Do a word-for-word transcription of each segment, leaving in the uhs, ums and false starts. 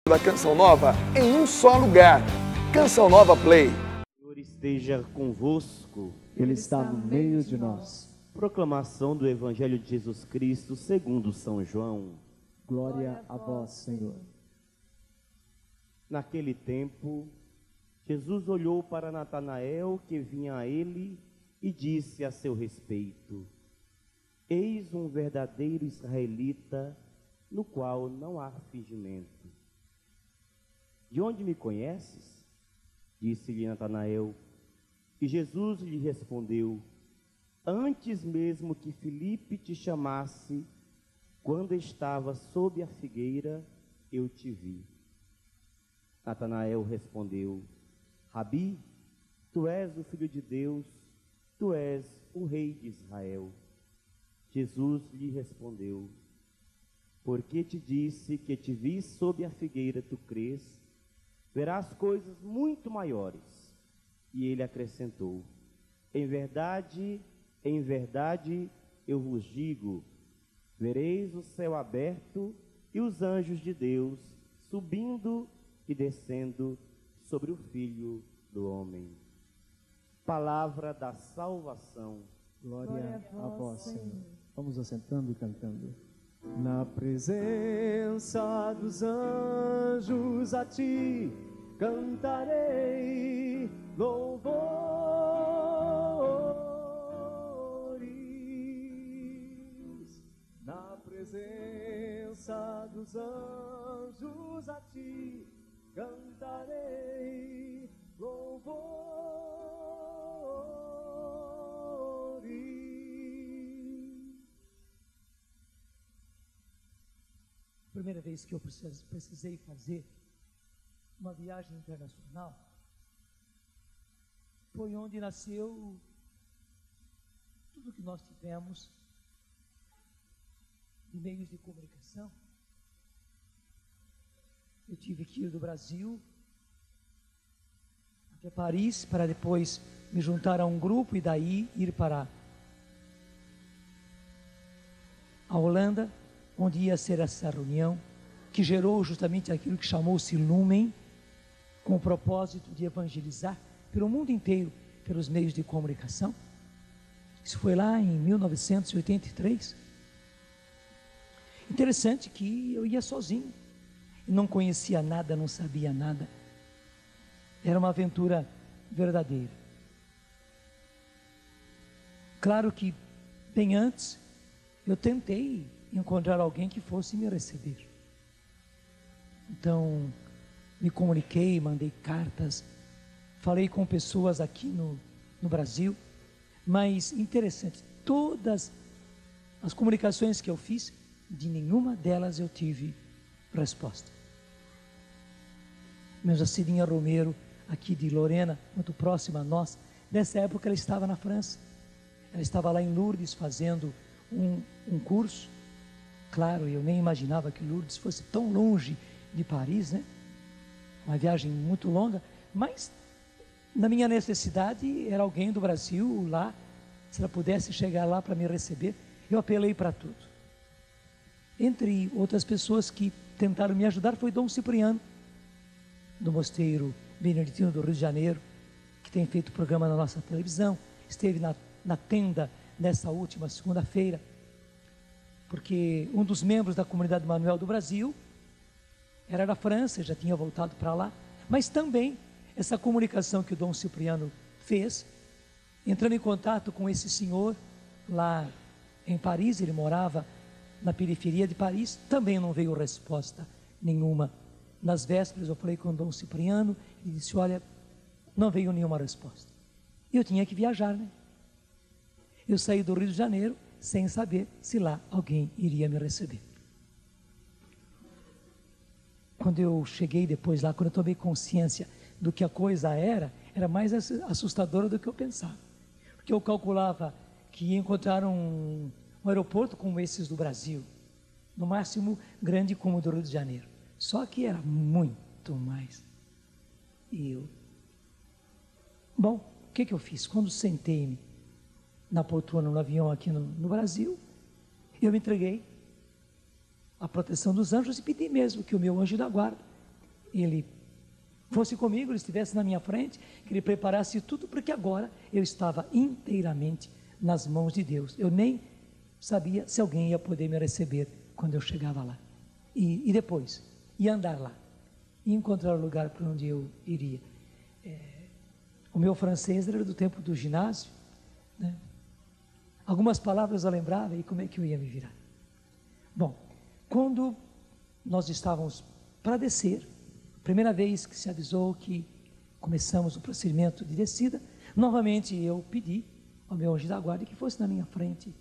da Canção Nova em um só lugar. Canção Nova Play. O Senhor esteja convosco. Ele está no meio de nós. Proclamação do Evangelho de Jesus Cristo segundo São João. Glória a vós, Senhor. Naquele tempo, Jesus olhou para Natanael, que vinha a ele, e disse a seu respeito: Eis um verdadeiro israelita, no qual não há fingimento. De onde me conheces? Disse-lhe Natanael. E Jesus lhe respondeu: Antes mesmo que Filipe te chamasse, quando estava sob a figueira, eu te vi. Natanael respondeu: Rabi, tu és o Filho de Deus, tu és o Rei de Israel. Jesus lhe respondeu: Porque te disse que te vi sob a figueira, tu crês? Verás coisas muito maiores. E ele acrescentou: Em verdade, em verdade, eu vos digo, vereis o céu aberto e os anjos de Deus subindo e descendo sobre o Filho do Homem. Palavra da salvação. Glória, Glória a vós, Senhor. Senhor. Vamos assentando e cantando. Na presença dos anjos a ti cantarei louvores. Na presença dos anjos a ti cantarei louvores. Primeira vez que eu precisei fazer uma viagem internacional foi onde nasceu tudo que nós tivemos de meios de comunicação. Eu tive que ir do Brasil até Paris para depois me juntar a um grupo e daí ir para a Holanda, onde ia ser essa reunião, que gerou justamente aquilo que chamou-se Lumen, com o propósito de evangelizar pelo mundo inteiro, pelos meios de comunicação. Isso foi lá em mil novecentos e oitenta e três. Interessante que eu ia sozinho, não conhecia nada, não sabia nada. Era uma aventura verdadeira. Claro que, bem antes, eu tentei encontrar alguém que fosse me receber. Então, me comuniquei, mandei cartas, falei com pessoas aqui no, no Brasil, mas interessante, todas as comunicações que eu fiz, de nenhuma delas eu tive resposta. Mas a Cidinha Romero, aqui de Lorena, muito próxima a nós, nessa época ela estava na França, ela estava lá em Lourdes fazendo um, um curso. Claro, eu nem imaginava que Lourdes fosse tão longe de Paris, né? Uma viagem muito longa, mas na minha necessidade era alguém do Brasil lá, se ela pudesse chegar lá para me receber, eu apelei para tudo. Entre outras pessoas que tentaram me ajudar foi Dom Cipriano, do Mosteiro Beneditino do Rio de Janeiro, que tem feito programa na nossa televisão, esteve na, na tenda nessa última segunda-feira, porque um dos membros da Comunidade Manuel do Brasil era da França, já tinha voltado para lá, mas também essa comunicação que o Dom Cipriano fez, entrando em contato com esse senhor lá em Paris, ele morava na periferia de Paris, também não veio resposta nenhuma. Nas vésperas eu falei com o Dom Cipriano e disse: olha, não veio nenhuma resposta. E eu tinha que viajar, né? Eu saí do Rio de Janeiro sem saber se lá alguém iria me receber. Quando eu cheguei depois lá, quando eu tomei consciência do que a coisa era, era mais assustadora do que eu pensava. Porque eu calculava que ia encontrar um, um aeroporto como esses do Brasil, no máximo grande como o do Rio de Janeiro. Só que era muito mais. E eu... Bom, o que, que eu fiz? Quando sentei-me na poltrona no avião aqui no, no Brasil, eu me entreguei à proteção dos anjos e pedi mesmo que o meu anjo da guarda Ele fosse comigo, Ele estivesse na minha frente, que Ele preparasse tudo, porque agora eu estava inteiramente nas mãos de Deus. Eu nem sabia se alguém ia poder me receber quando eu chegava lá. E, e depois, ia andar lá, e encontrar o lugar para onde eu iria. É, o meu francês era do tempo do ginásio, né? Algumas palavras eu lembrava, e como é que eu ia me virar? Bom, quando nós estávamos para descer, primeira vez que se avisou que começamos o procedimento de descida, novamente eu pedi ao meu anjo da guarda que fosse na minha frente.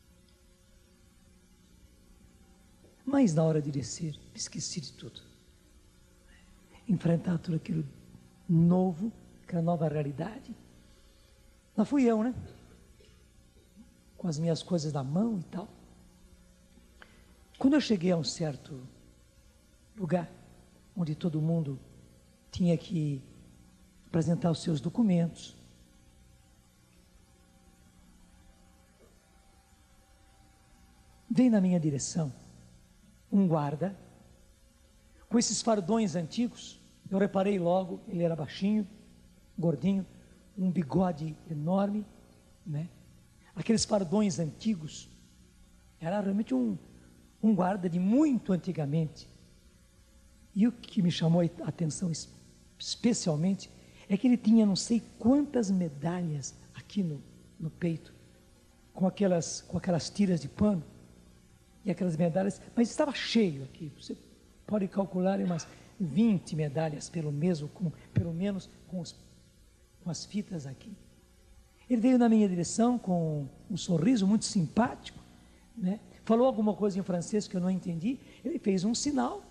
Mas na hora de descer, esqueci de tudo. Enfrentar tudo aquilo novo, aquela nova realidade. Lá fui eu, né? Com as minhas coisas na mão e tal. Quando eu cheguei a um certo lugar, onde todo mundo tinha que apresentar os seus documentos, veio na minha direção um guarda, com esses fardões antigos. Eu reparei logo, ele era baixinho, gordinho, um bigode enorme, né? Aqueles fardões antigos, era realmente um, um guarda de muito antigamente. E o que me chamou a atenção especialmente, é que ele tinha não sei quantas medalhas aqui no, no peito, com aquelas, com aquelas tiras de pano, e aquelas medalhas, mas estava cheio aqui, você pode calcular umas vinte medalhas, pelo, mesmo, com, pelo menos com, os, com as fitas aqui. Ele veio na minha direção com um sorriso muito simpático, né? Falou alguma coisa em francês que eu não entendi, ele fez um sinal,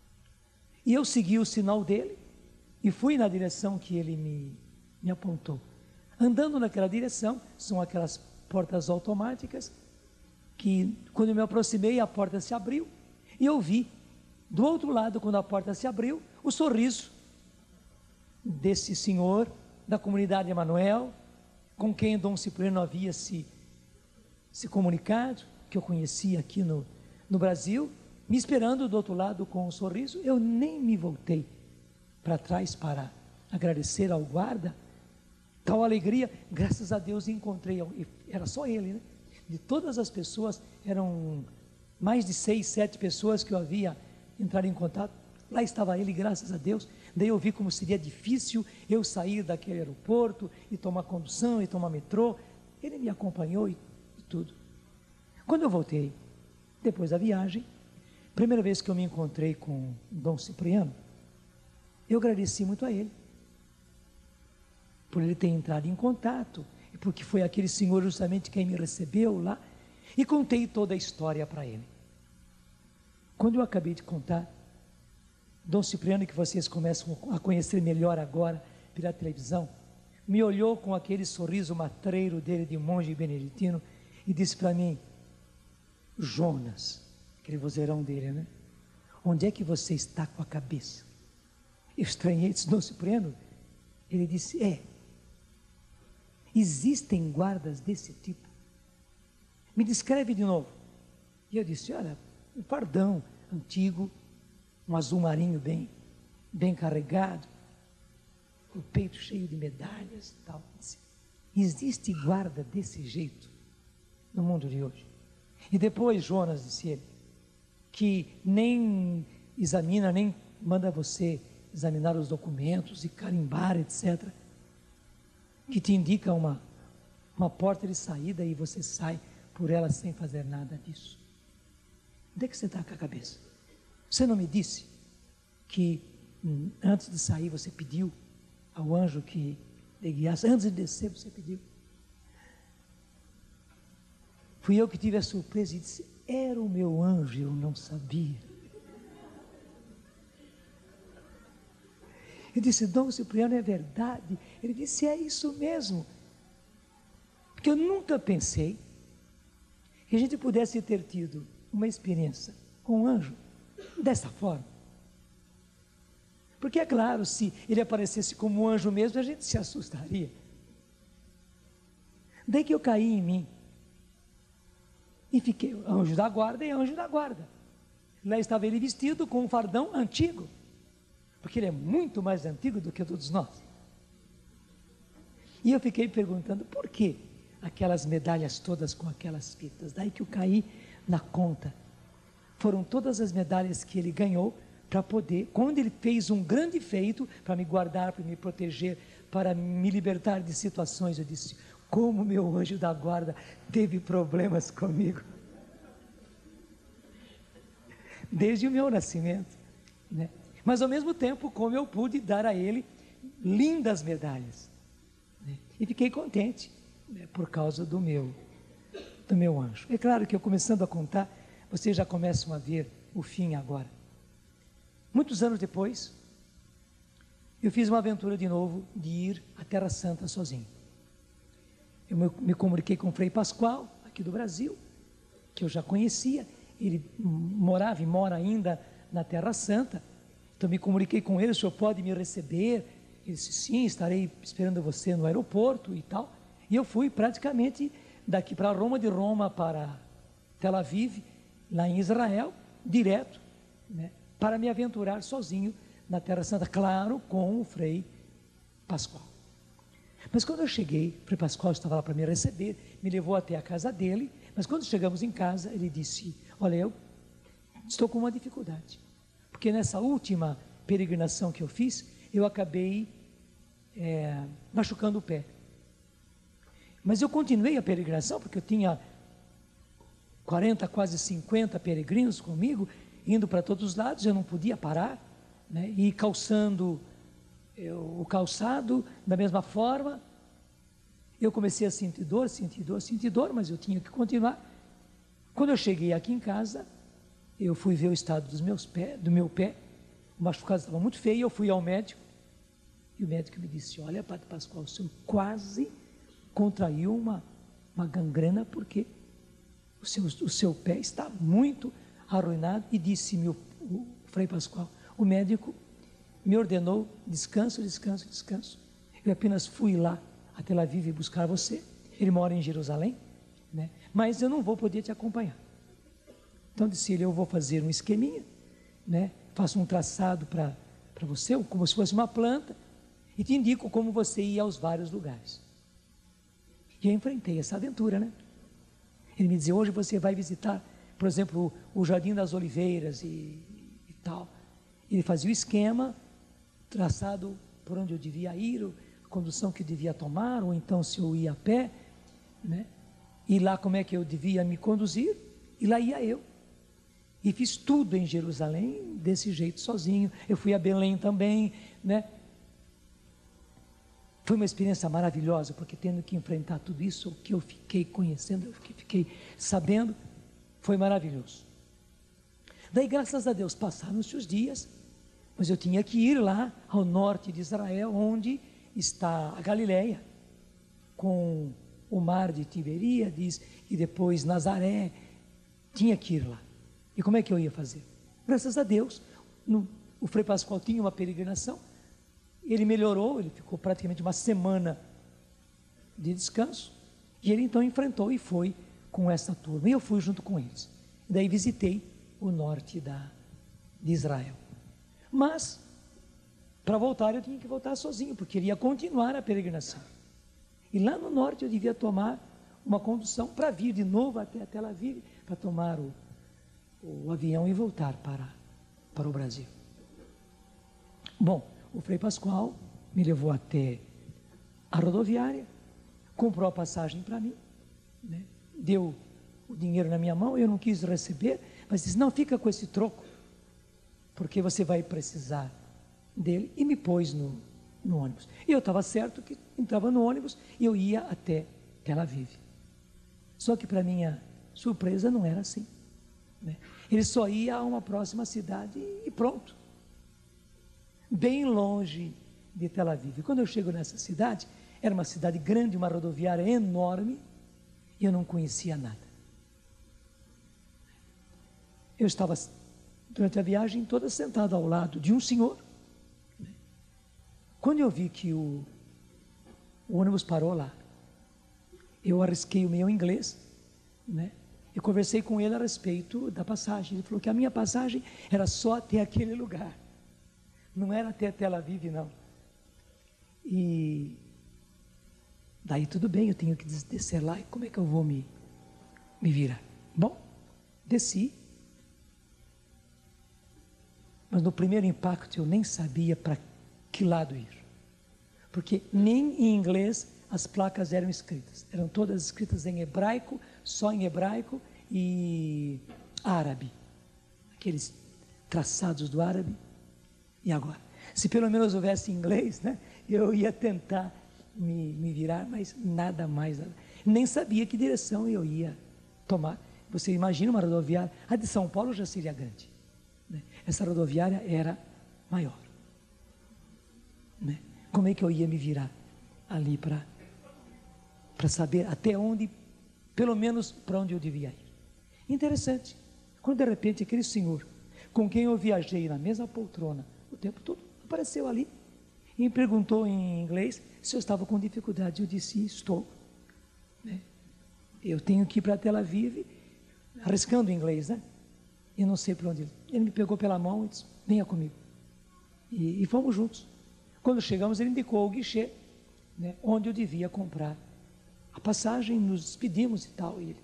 e eu segui o sinal dele, e fui na direção que ele me, me apontou. Andando naquela direção, são aquelas portas automáticas, que quando eu me aproximei, a porta se abriu, e eu vi, do outro lado, quando a porta se abriu, o sorriso desse senhor da comunidade Emanuel, com quem Dom Cipriano havia se, se comunicado, que eu conhecia aqui no, no Brasil, me esperando do outro lado com um sorriso. Eu nem me voltei para trás para agradecer ao guarda, tal alegria, graças a Deus encontrei, era só ele, né? De todas as pessoas, eram mais de seis, sete pessoas que eu havia entrado em contato, lá estava ele, graças a Deus. Daí eu vi como seria difícil eu sair daquele aeroporto, e tomar condução, e tomar metrô. Ele me acompanhou e, e tudo. Quando eu voltei, depois da viagem, primeira vez que eu me encontrei com Dom Cipriano, eu agradeci muito a ele, por ele ter entrado em contato, porque foi aquele senhor justamente quem me recebeu lá, e contei toda a história para ele. Quando eu acabei de contar, Dom Cipriano, que vocês começam a conhecer melhor agora pela televisão, me olhou com aquele sorriso matreiro dele de monge beneditino e disse para mim: Jonas, aquele vozeirão dele, né? Onde é que você está com a cabeça? Eu estranhei, disse: Dom Cipriano. Ele disse: é, existem guardas desse tipo. Me descreve de novo. E eu disse: olha, um fardão antigo, um azul marinho bem, bem carregado, o peito cheio de medalhas e tal. Disse, existe guarda desse jeito no mundo de hoje? E depois Jonas, disse ele, que nem examina, nem manda você examinar os documentos e carimbar, etcétera, que te indica uma, uma porta de saída e você sai por ela sem fazer nada disso. Onde é que você está com a cabeça? Você não me disse que hum, antes de sair você pediu ao anjo que lhe guiasse, antes de descer você pediu? Fui eu que tive a surpresa e disse: era o meu anjo, eu não sabia. Eu disse: Dom Cipriano, é verdade? Ele disse: é isso mesmo, porque eu nunca pensei que a gente pudesse ter tido uma experiência com um anjo dessa forma. Porque é claro, se ele aparecesse como um anjo mesmo, a gente se assustaria. Daí que eu caí em mim e fiquei anjo da guarda e anjo da guarda. Lá estava ele vestido com um fardão antigo, porque ele é muito mais antigo do que todos nós. E eu fiquei perguntando, por que aquelas medalhas todas com aquelas fitas? Daí que eu caí na conta. Foram todas as medalhas que ele ganhou para poder, quando ele fez um grande feito, para me guardar, para me proteger, para me libertar de situações, eu disse, como meu anjo da guarda teve problemas comigo. Desde o meu nascimento, né? Mas ao mesmo tempo, como eu pude dar a ele lindas medalhas, né? E fiquei contente, né, por causa do meu, do meu anjo. É claro que eu começando a contar, vocês já começam a ver o fim agora. Muitos anos depois, eu fiz uma aventura de novo de ir à Terra Santa sozinho. Eu me, me comuniquei com o Frei Pascoal, aqui do Brasil, que eu já conhecia. Ele morava e mora ainda na Terra Santa. Então me comuniquei com ele, o senhor pode me receber? Ele disse, sim, estarei esperando você no aeroporto e tal. E eu fui praticamente daqui para Roma, de Roma para Tel Aviv, lá em Israel, direto, né, para me aventurar sozinho na Terra Santa, claro, com o Frei Pascoal. Mas quando eu cheguei, o Frei Pascoal estava lá para me receber, me levou até a casa dele, mas quando chegamos em casa, ele disse, olha, eu estou com uma dificuldade, porque nessa última peregrinação que eu fiz, eu acabei é, machucando o pé. Mas eu continuei a peregrinação, porque eu tinha quarenta, quase cinquenta peregrinos comigo, indo para todos os lados, eu não podia parar, né, e calçando eu, o calçado da mesma forma. Eu comecei a sentir dor, sentir dor, sentir dor, mas eu tinha que continuar. Quando eu cheguei aqui em casa, eu fui ver o estado dos meus pés, do meu pé, o machucado estava muito feio, eu fui ao médico, e o médico me disse, olha, Padre Pascoal, o senhor quase contraiu uma, uma gangrena, porque o seu, o seu pé está muito arruinado, e disse-me o, o Frei Pascoal, o médico me ordenou descanso, descanso, descanso. Eu apenas fui lá a Tel Aviv buscar você, ele mora em Jerusalém, né? Mas eu não vou poder te acompanhar. Então disse ele, eu vou fazer um esqueminha, né? Faço um traçado para para você, como se fosse uma planta, e te indico como você ir aos vários lugares. E eu enfrentei essa aventura, né? Ele me dizia, hoje você vai visitar, por exemplo, o Jardim das Oliveiras e, e tal. Ele fazia o esquema, traçado por onde eu devia ir, a condução que eu devia tomar, ou então se eu ia a pé, né? E lá como é que eu devia me conduzir, e lá ia eu. E fiz tudo em Jerusalém, desse jeito, sozinho. Eu fui a Belém também, né? Foi uma experiência maravilhosa, porque tendo que enfrentar tudo isso, o que eu fiquei conhecendo, eu fiquei sabendo, foi maravilhoso. Daí, graças a Deus, passaram-se os dias, mas eu tinha que ir lá ao norte de Israel, onde está a Galileia, com o mar de Tiberíades e depois Nazaré. Tinha que ir lá. E como é que eu ia fazer? Graças a Deus, no, o Frei Pascoal tinha uma peregrinação, ele melhorou, ele ficou praticamente uma semana de descanso, e ele então enfrentou e foi com essa turma, e eu fui junto com eles. E daí visitei o norte da, de Israel. Mas, para voltar, eu tinha que voltar sozinho, porque ele ia continuar a peregrinação. E lá no norte eu devia tomar uma condução para vir de novo até Tel Aviv, para tomar o, o avião e voltar para, para o Brasil. Bom, o Frei Pascoal me levou até a rodoviária, comprou a passagem para mim, né? Deu o dinheiro na minha mão, eu não quis receber, mas disse, não, fica com esse troco, porque você vai precisar dele, e me pôs no, no ônibus. E eu estava certo que entrava no ônibus e eu ia até Tel Aviv. Só que para minha surpresa não era assim, né? Ele só ia a uma próxima cidade e pronto, bem longe de Tel Aviv. E quando eu chego nessa cidade, era uma cidade grande, uma rodoviária enorme, e eu não conhecia nada. Eu estava, durante a viagem toda, sentado ao lado de um senhor. Quando eu vi que o, o ônibus parou lá, eu arrisquei o meu inglês, né? Eu conversei com ele a respeito da passagem. Ele falou que a minha passagem era só até aquele lugar. Não era até Tel Aviv, não. E daí tudo bem, eu tenho que descer lá, e como é que eu vou me, me virar? Bom, desci, mas no primeiro impacto eu nem sabia para que lado ir, porque nem em inglês as placas eram escritas, eram todas escritas em hebraico, só em hebraico e árabe, aqueles traçados do árabe. E agora? Se pelo menos houvesse inglês, né, eu ia tentar me, me virar, mas nada mais, nada. Nem sabia que direção eu ia tomar. Você imagina uma rodoviária, a de São Paulo já seria grande, né? Essa rodoviária era maior, né? Como é que eu ia me virar ali para para saber até onde, pelo menos para onde eu devia ir? Interessante, quando de repente aquele senhor com quem eu viajei na mesma poltrona o tempo todo apareceu ali e me perguntou em inglês se eu estava com dificuldade. Eu disse, estou, né? Eu tenho que ir para Tel Aviv, arriscando o inglês, né? E não sei para onde ir. Ele me pegou pela mão e disse, venha comigo. E, e fomos juntos. Quando chegamos, ele indicou o guichê, né, onde eu devia comprar a passagem, nos despedimos e tal, e ele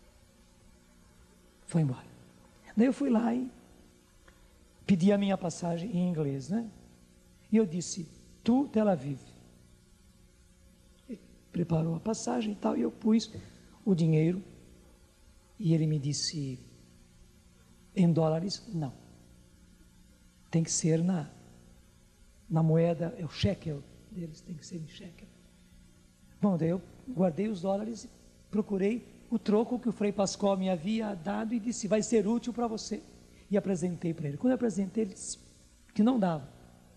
foi embora. Daí eu fui lá e pedi a minha passagem em inglês, né? E eu disse, tu, Tel Aviv. Ele preparou a passagem e tal, e eu pus o dinheiro, e ele me disse, em dólares, não. Tem que ser na, na moeda, é o shekel deles, tem que ser em shekel. Bom, daí eu guardei os dólares e procurei o troco que o Frei Pascoal me havia dado e disse, vai ser útil para você. E apresentei para ele. Quando eu apresentei, ele disse que não dava.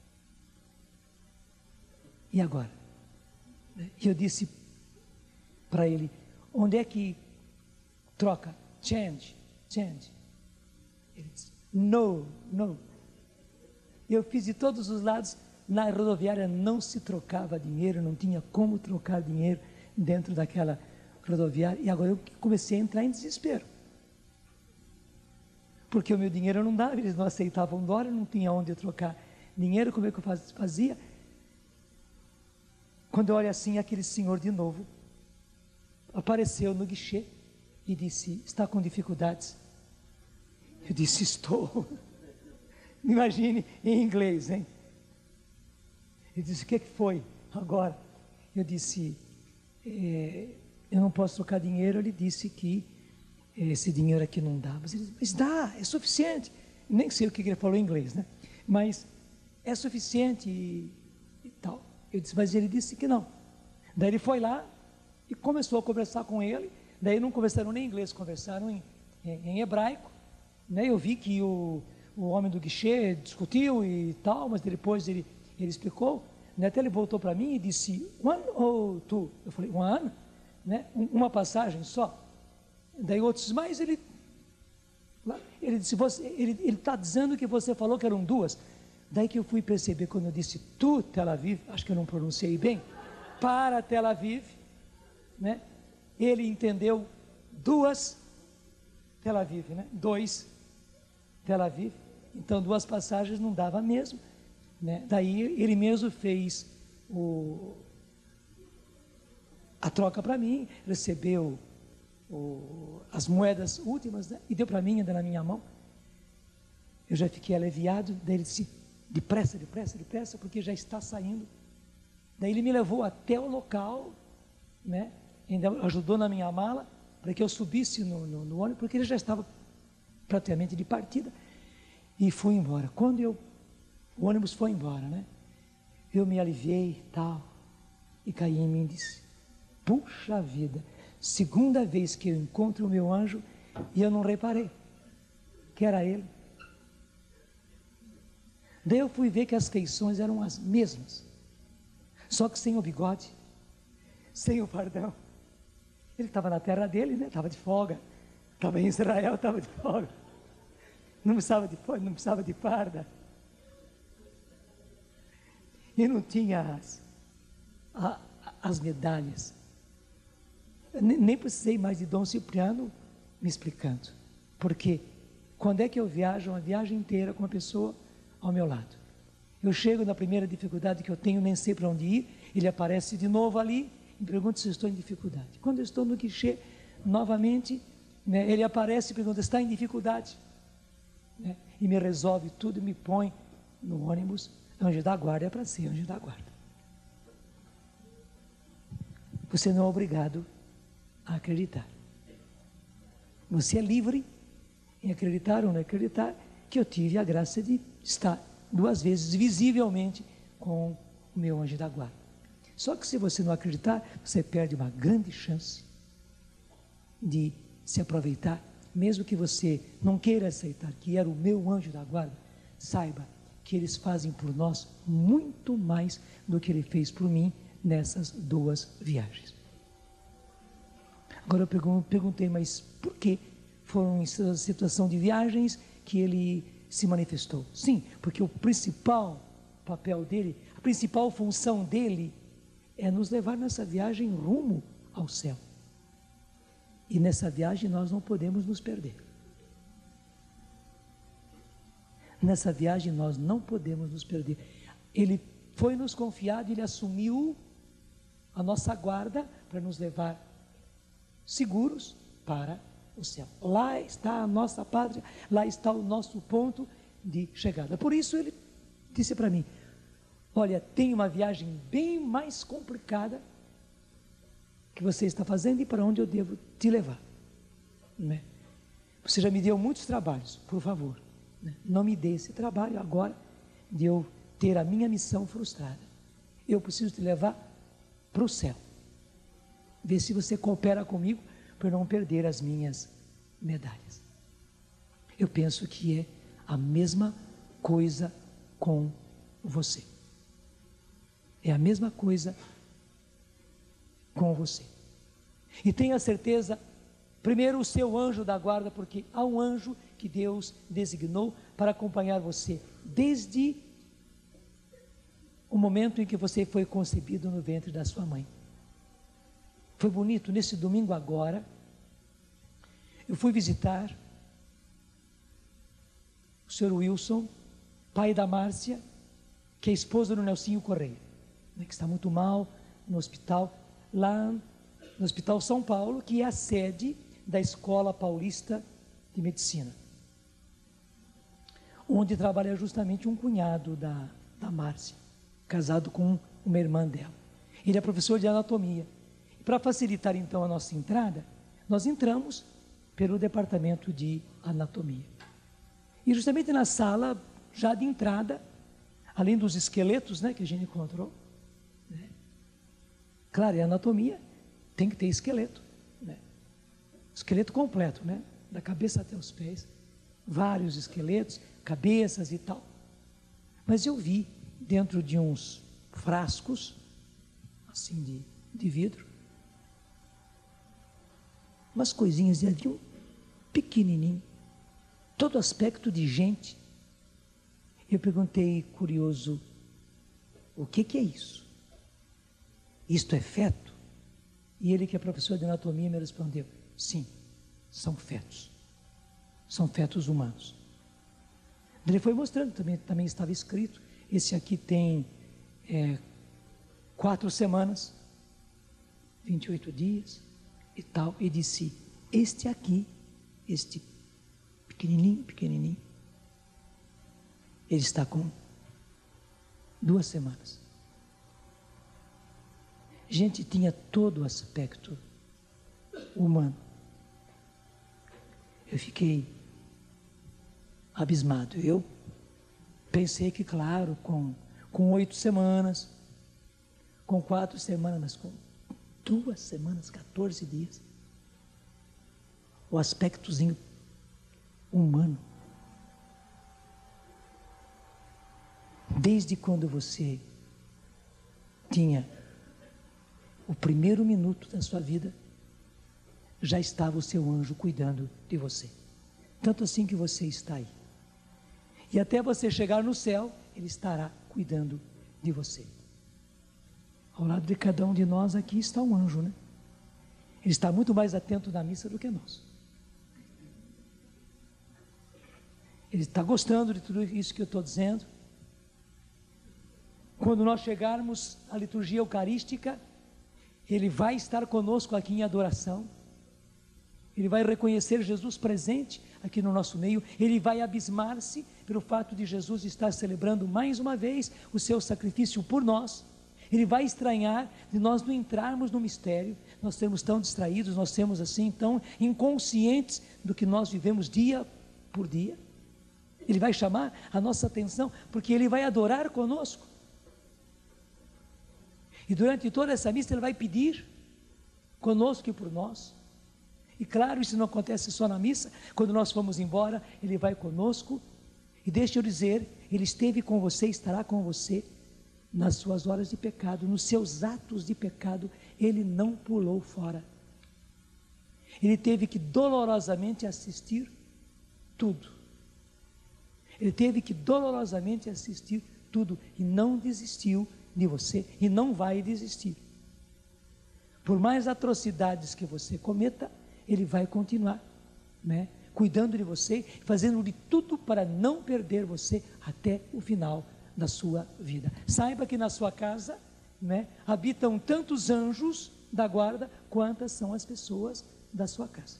E agora? E eu disse para ele, onde é que troca? Change, change. Ele disse, no, no. Eu fiz de todos os lados, na rodoviária não se trocava dinheiro, não tinha como trocar dinheiro dentro daquela rodoviária. E agora eu comecei a entrar em desespero. Porque o meu dinheiro não dava, eles não aceitavam dólar, não tinha onde eu trocar dinheiro, como é que eu fazia? Quando eu olho assim, aquele senhor de novo apareceu no guichê e disse, está com dificuldades? Eu disse, estou. Imagine em inglês, hein? Ele disse, o que foi agora? Eu disse, é, eu não posso trocar dinheiro. Ele disse que esse dinheiro aqui não dá. Mas ele disse, mas dá, é suficiente. Nem sei o que ele falou em inglês, né? Mas é suficiente e, e tal. Eu disse, mas ele disse que não. Daí ele foi lá e começou a conversar com ele. Daí não conversaram nem em inglês, conversaram em, em, em hebraico, né? Eu vi que o, o homem do guichê discutiu e tal, mas depois ele, ele explicou, né? Até ele voltou para mim e disse, one ou two? Eu falei, one, né? Uma passagem só. Daí outros, mas ele, ele disse, você, ele está dizendo que você falou que eram duas. Daí que eu fui perceber, quando eu disse tu, Tel Aviv, acho que eu não pronunciei bem, para Tel Aviv, né? Ele entendeu duas Tel Aviv, né? Dois Tel Aviv, então duas passagens não dava mesmo, né? Daí ele mesmo fez o, a troca para mim, recebeu o, as moedas últimas, né? E deu para mim, ainda na minha mão. Eu já fiquei aliviado. Daí ele disse, depressa, depressa, depressa, porque já está saindo. Daí ele me levou até o local, né? Ainda ajudou na minha mala, para que eu subisse no, no, no ônibus, porque ele já estava praticamente de partida, e fui embora. Quando eu, o ônibus foi embora, né? Eu me aliviei e tal, e caí em mim e disse, puxa vida, segunda vez que eu encontro o meu anjo, e eu não reparei que era ele. Daí eu fui ver que as feições eram as mesmas, só que sem o bigode, sem o pardão. Ele estava na terra dele, né? Estava de folga, estava em Israel, estava de folga, não precisava de, não precisava de farda, e não tinha as, a, as medalhas. Nem, nem precisei mais de Dom Cipriano me explicando, porque quando é que eu viajo, uma viagem inteira com uma pessoa ao meu lado, Eu chego na primeira dificuldade que eu tenho, nem sei para onde ir, ele aparece de novo ali e pergunta se eu estou em dificuldade. Quando eu estou no guichê, novamente, né, ele aparece e pergunta, está em dificuldade? Né, e me resolve tudo e me põe no ônibus. Anjo da guarda é para ser anjo da guarda. Você não é obrigado a acreditar. Você é livre em acreditar ou não acreditar que eu tive a graça de estar duas vezes visivelmente com o meu anjo da guarda. Só que se você não acreditar, você perde uma grande chance de se aproveitar, mesmo que você não queira aceitar que era o meu anjo da guarda. Saiba que eles fazem por nós muito mais do que ele fez por mim nessas duas viagens. Agora eu perguntei, mas por que foram em situação de viagens que ele se manifestou? Sim, porque o principal papel dele, a principal função dele é nos levar nessa viagem rumo ao céu. E nessa viagem nós não podemos nos perder. Nessa viagem nós não podemos nos perder. Ele foi nos confiado, ele assumiu a nossa guarda para nos levar seguros para o céu. Lá está a nossa pátria, lá está o nosso ponto de chegada. Por isso ele disse para mim, olha, tem uma viagem bem mais complicada que você está fazendo e para onde eu devo te levar. Né? Você já me deu muitos trabalhos, por favor, né? Não me dê esse trabalho agora de eu ter a minha missão frustrada. Eu preciso te levar para o céu. Vê se você coopera comigo para não perder as minhas medalhas. Eu penso que é a mesma coisa com você. É a mesma coisa com você. E tenha certeza, primeiro o seu anjo da guarda, porque há um anjo que Deus designou para acompanhar você desde o momento em que você foi concebido no ventre da sua mãe. Foi bonito, nesse domingo agora, eu fui visitar o senhor Wilson, pai da Márcia, que é esposa do Nelsinho Correia, né, que está muito mal no hospital, lá no Hospital São Paulo, que é a sede da Escola Paulista de Medicina, onde trabalha justamente um cunhado da, da Márcia, casado com uma irmã dela. Ele é professor de anatomia. Para facilitar então a nossa entrada, nós entramos pelo departamento de anatomia. E justamente na sala, já de entrada, além dos esqueletos, né, que a gente encontrou, né, claro, é anatomia, tem que ter esqueleto, né, esqueleto completo, né, da cabeça até os pés, vários esqueletos, cabeças e tal. Mas eu vi dentro de uns frascos, assim de, de vidro, umas coisinhas de um pequenininho, todo aspecto de gente. Eu perguntei, curioso, o que que é isso? Isto é feto? E ele, que é professor de anatomia, me respondeu, sim, são fetos, são fetos humanos. Ele foi mostrando, também, também estava escrito, esse aqui tem é, quatro semanas, vinte e oito dias, e tal, e disse, este aqui, este pequenininho, pequenininho, ele está com duas semanas. Gente, tinha todo o aspecto humano. Eu fiquei abismado. Eu pensei que, claro, com, com oito semanas, com quatro semanas, mas com duas semanas, quatorze dias, o aspectozinho humano. Desde quando você tinha o primeiro minuto da sua vida, já estava o seu anjo cuidando de você. Tanto assim que você está aí. E até você chegar no céu, ele estará cuidando de você. Ao lado de cada um de nós aqui está um anjo, né? Ele está muito mais atento na missa do que nós. Ele está gostando de tudo isso que eu estou dizendo. Quando nós chegarmos à liturgia eucarística, Ele vai estar conosco aqui em adoração. Ele vai reconhecer Jesus presente aqui no nosso meio. Ele vai abismar-se pelo fato de Jesus estar celebrando mais uma vez o seu sacrifício por nós. Ele vai estranhar de nós não entrarmos no mistério, nós sermos tão distraídos, nós sermos assim tão inconscientes do que nós vivemos dia por dia. Ele vai chamar a nossa atenção, porque Ele vai adorar conosco. E durante toda essa missa Ele vai pedir conosco e por nós. E claro, isso não acontece só na missa. Quando nós formos embora, Ele vai conosco. E deixa eu dizer, Ele esteve com você, estará com você nas suas horas de pecado, nos seus atos de pecado. Ele não pulou fora. Ele teve que dolorosamente assistir tudo. Ele teve que dolorosamente assistir tudo e não desistiu de você e não vai desistir. Por mais atrocidades que você cometa, Ele vai continuar, né, cuidando de você, fazendo de tudo para não perder você até o final da sua vida. Saiba que na sua casa, né, habitam tantos anjos da guarda quantas são as pessoas da sua casa.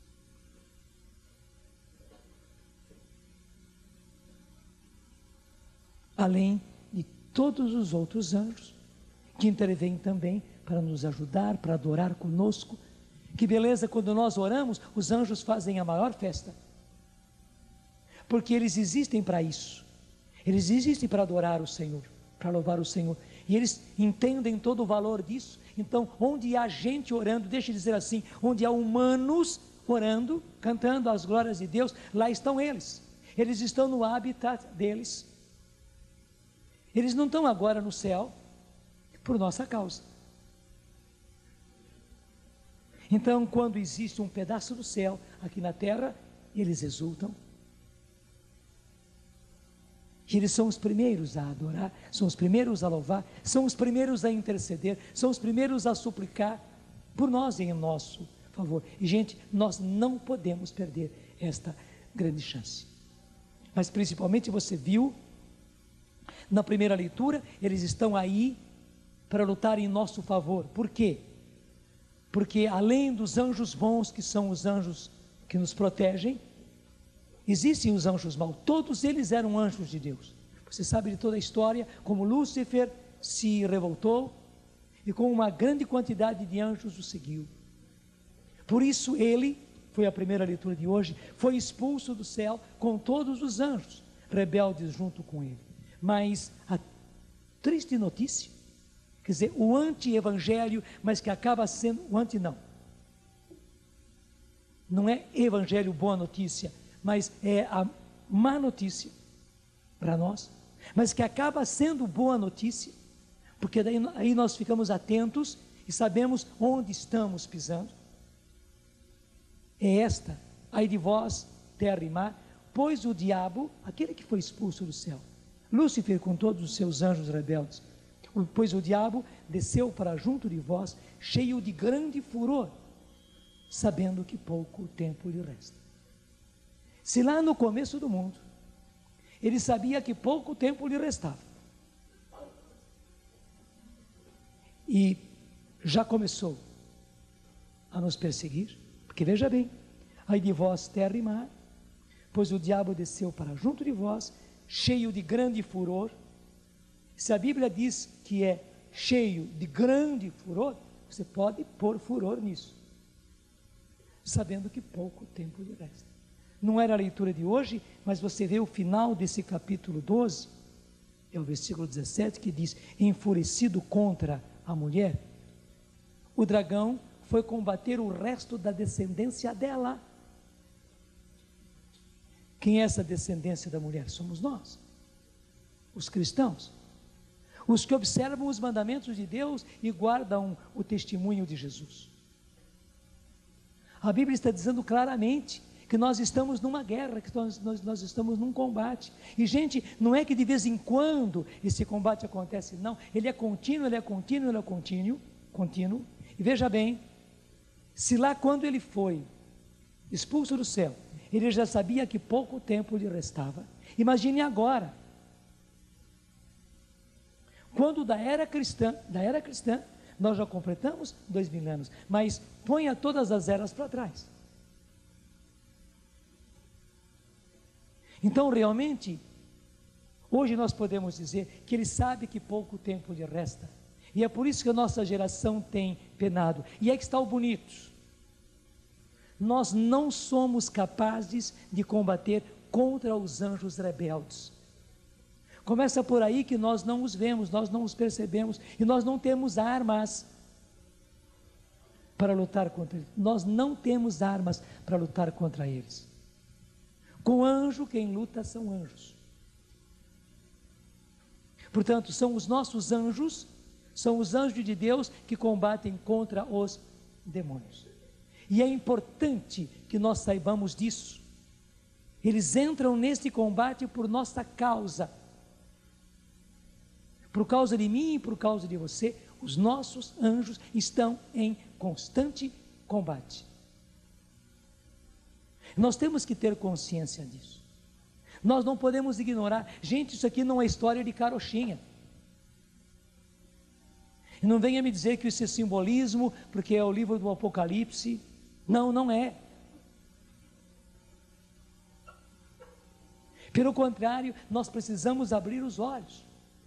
Além de todos os outros anjos que intervêm também para nos ajudar, para adorar conosco. Que beleza, quando nós oramos, os anjos fazem a maior festa, porque eles existem para isso. Eles existem para adorar o Senhor, para louvar o Senhor, e eles entendem todo o valor disso. Então, onde há gente orando, deixa eu dizer assim, onde há humanos orando, cantando as glórias de Deus, lá estão eles. Eles estão no habitat deles. Eles não estão agora no céu por nossa causa. Então, quando existe um pedaço do céu aqui na terra, eles exultam. E eles são os primeiros a adorar, são os primeiros a louvar, são os primeiros a interceder, são os primeiros a suplicar por nós em nosso favor. E gente, nós não podemos perder esta grande chance. Mas principalmente você viu, na primeira leitura, eles estão aí para lutar em nosso favor. Por quê? Porque além dos anjos bons, que são os anjos que nos protegem, existem os anjos maus. Todos eles eram anjos de Deus. Você sabe de toda a história, como Lúcifer se revoltou e com uma grande quantidade de anjos o seguiu. Por isso ele, foi a primeira leitura de hoje, foi expulso do céu com todos os anjos rebeldes junto com ele. Mas a triste notícia, quer dizer, o anti-evangelho, mas que acaba sendo, o anti não, não é evangelho boa notícia, mas é a má notícia para nós, mas que acaba sendo boa notícia, porque daí aí nós ficamos atentos e sabemos onde estamos pisando. É esta, ai de vós, terra e mar, pois o diabo, aquele que foi expulso do céu, Lúcifer com todos os seus anjos rebeldes, pois o diabo desceu para junto de vós, cheio de grande furor, sabendo que pouco tempo lhe resta. Se lá no começo do mundo, ele sabia que pouco tempo lhe restava, e já começou a nos perseguir, porque veja bem, ai de vós, terra e mar, pois o diabo desceu para junto de vós, cheio de grande furor. Se a Bíblia diz que é cheio de grande furor, você pode pôr furor nisso, sabendo que pouco tempo lhe resta. Não era a leitura de hoje, mas você vê o final desse capítulo doze, é o versículo dezessete, que diz: enfurecido contra a mulher, o dragão foi combater o resto da descendência dela. Quem é essa descendência da mulher? Somos nós, os cristãos, os que observam os mandamentos de Deus e guardam o testemunho de Jesus. A Bíblia está dizendo claramente que nós estamos numa guerra, que nós, nós, nós estamos num combate. E gente, não é que de vez em quando esse combate acontece, não, ele é contínuo, ele é contínuo, ele é contínuo, contínuo. E veja bem, se lá quando ele foi expulso do céu, ele já sabia que pouco tempo lhe restava, imagine agora, Quando da era cristã, da era cristã, nós já completamos dois mil anos, mas ponha todas as eras para trás. Então, realmente, hoje nós podemos dizer que Ele sabe que pouco tempo lhe resta. E é por isso que a nossa geração tem penado. E é que está o bonito. Nós não somos capazes de combater contra os anjos rebeldes. Começa por aí que nós não os vemos, nós não os percebemos, e nós não temos armas para lutar contra eles. Nós não temos armas para lutar contra eles. Com anjo, quem luta são anjos. Portanto, são os nossos anjos, são os anjos de Deus que combatem contra os demônios. E é importante que nós saibamos disso. Eles entram neste combate por nossa causa. Por causa de mim e por causa de você, os nossos anjos estão em constante combate. Nós temos que ter consciência disso. Nós não podemos ignorar. Gente, isso aqui não é história de carochinha. E não venha me dizer que isso é simbolismo, porque é o livro do Apocalipse. Não, não é. Pelo contrário, nós precisamos abrir os olhos.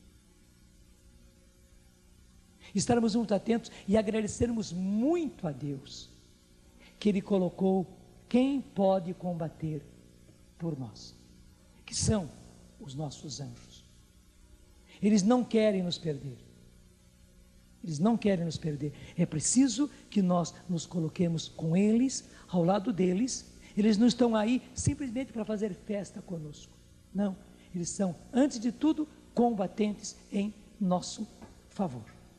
Estarmos muito atentos e agradecermos muito a Deus que Ele colocou quem pode combater por nós, que são os nossos anjos. Eles não querem nos perder. Eles não querem nos perder. É preciso que nós nos coloquemos com eles, ao lado deles. Eles não estão aí simplesmente para fazer festa conosco. Não, eles são, antes de tudo, combatentes em nosso favor.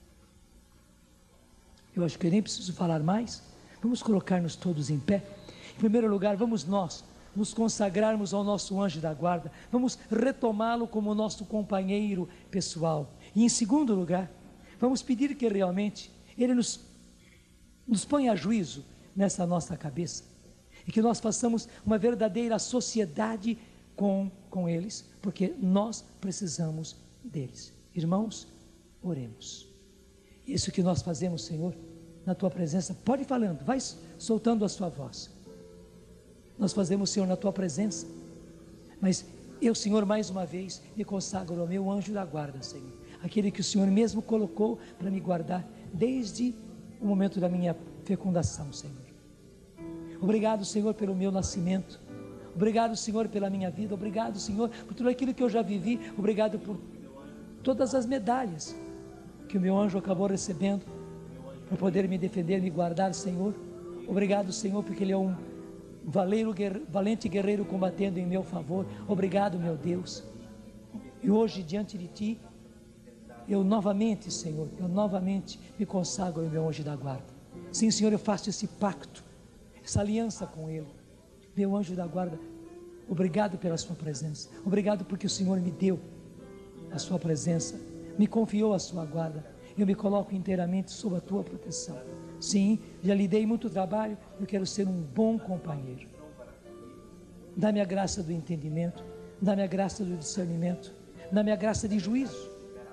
Eu acho que eu nem preciso falar mais. Vamos colocar-nos todos em pé. Em primeiro lugar, vamos nós nos consagrarmos ao nosso anjo da guarda. Vamos retomá-lo como nosso companheiro pessoal. E em segundo lugar, vamos pedir que realmente Ele nos, nos ponha a juízo nessa nossa cabeça. E que nós façamos uma verdadeira sociedade com, com eles, porque nós precisamos deles. Irmãos, oremos. Isso que nós fazemos, Senhor, na Tua presença, pode ir falando, vai soltando a sua voz. Nós fazemos, Senhor, na Tua presença, mas eu, Senhor, mais uma vez, me consagro ao meu anjo da guarda, Senhor, aquele que o Senhor mesmo colocou para me guardar, desde o momento da minha fecundação, Senhor. Obrigado, Senhor, pelo meu nascimento, obrigado, Senhor, pela minha vida, obrigado, Senhor, por tudo aquilo que eu já vivi, obrigado por todas as medalhas que o meu anjo acabou recebendo, para poder me defender, me guardar, Senhor. Obrigado, Senhor, porque Ele é um valeiro, valente guerreiro combatendo em meu favor. Obrigado, meu Deus. E hoje, diante de Ti, eu novamente, Senhor, eu novamente me consagro ao meu anjo da guarda. Sim, Senhor, eu faço esse pacto, essa aliança com Ele. Meu anjo da guarda, obrigado pela Sua presença. Obrigado porque o Senhor me deu a Sua presença, me confiou a Sua guarda. Eu me coloco inteiramente sob a Tua proteção. Sim, já lhe dei muito trabalho, eu quero ser um bom companheiro. Dá-me a graça do entendimento, dá-me a graça do discernimento, dá-me a graça de juízo.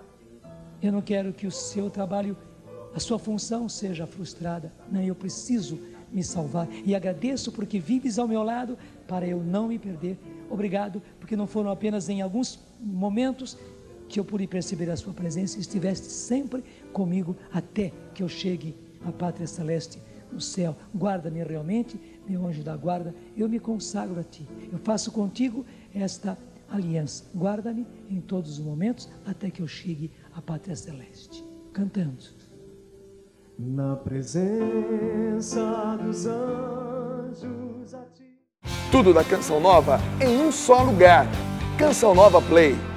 Eu não quero que o seu trabalho, a sua função seja frustrada. Não, eu preciso me salvar. E agradeço porque vives ao meu lado para eu não me perder. Obrigado, porque não foram apenas em alguns momentos que eu pude perceber a Sua presença e estiveste sempre comigo até que eu chegue à pátria celeste no céu. Guarda-me realmente, meu anjo da guarda, eu me consagro a Ti. Eu faço contigo esta aliança. Guarda-me em todos os momentos até que eu chegue à pátria celeste. Cantando. Na presença dos anjos a Ti. Tudo da Canção Nova em um só lugar. Canção Nova Play.